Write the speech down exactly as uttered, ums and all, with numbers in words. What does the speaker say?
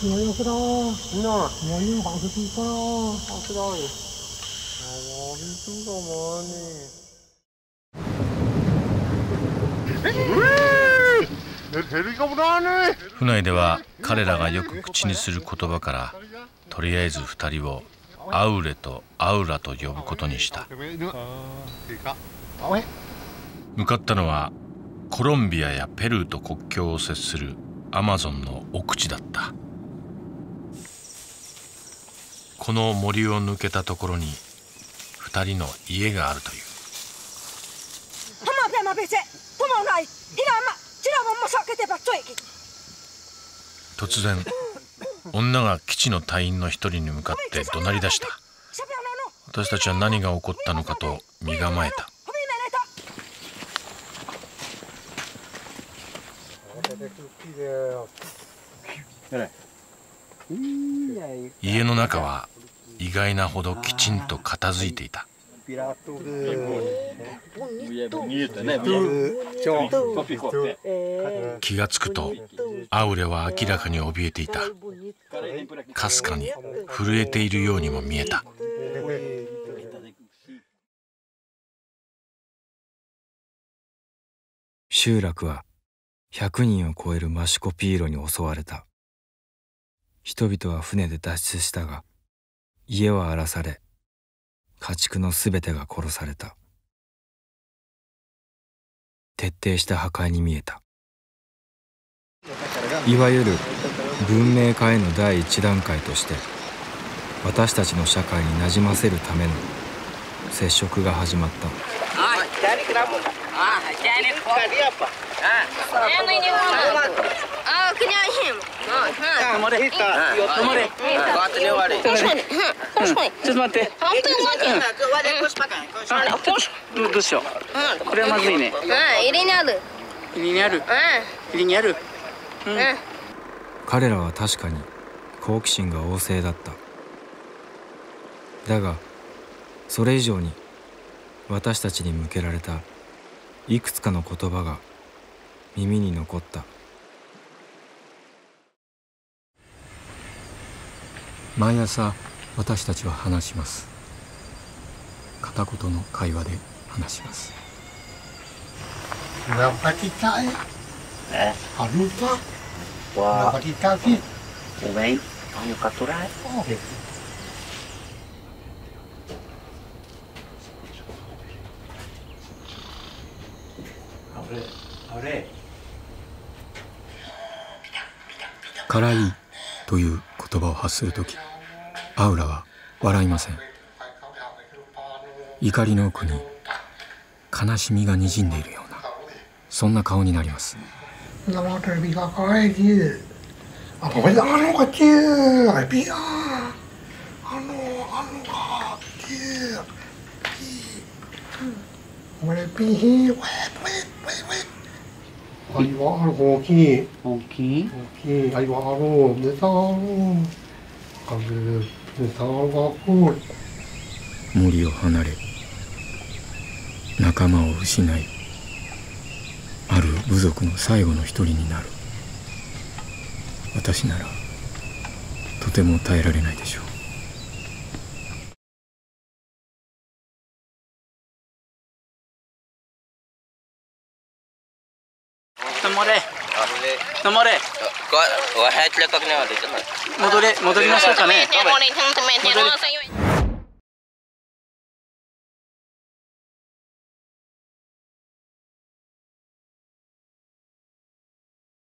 我又知道，我又好是地方，好知道耶。我是住什么呢？ 府内では彼らがよく口にする言葉からとりあえず二人をアウレとアウラと呼ぶことにした。向かったのはコロンビアやペルーと国境を接するアマゾンの奥地だった。この森を抜けたところに二人の家があるという。突然女が基地の隊員の一人に向かって怒鳴り出した。私たちは何が起こったのかと身構えた。家の中は意外なほどきちんと片付いていた。気がつくとアウレは明らかに怯えていた。かすかに震えているようにも見えた。 集落はひゃくにんを超えるマシュコピーロに襲われた。人々は船で脱出したが、家は荒らされ、家畜のすべてが殺された。徹底した破壊に見えた。いわゆる文明化への第一段階として、私たちの社会に馴染ませるための接触が始まった。 どうしよう。これはまずいね。入りにある。入りにある。入りにある。 彼らは確かに好奇心が旺盛だった。だがそれ以上に私たちに向けられたいくつかの言葉が耳に残った。 毎朝私たちは話します。片言の会話で話します。 Berapa kita ya? Eh? Alupa. Berapa kita sih? Baik, kamu katuran. Oh. 辛いという言葉を発するとき、アウラは笑いません。怒りの奥に悲しみがにじんでいるような、そんな顔になります。 Nama terlebih kakak aja. Apa aja anu kecil, api ah. Anu anu kecil. Mulai pihi, wet wet wet wet. Ayo anu koki. Koki. Koki. Ayo anu besar. Kamu besar aku. 森を離れ、仲間を失い、ある部族の最後の一人になる。私ならとても耐えられないでしょう。 止まれ。止まれ。戻れ、戻りましょうかね。戻れ。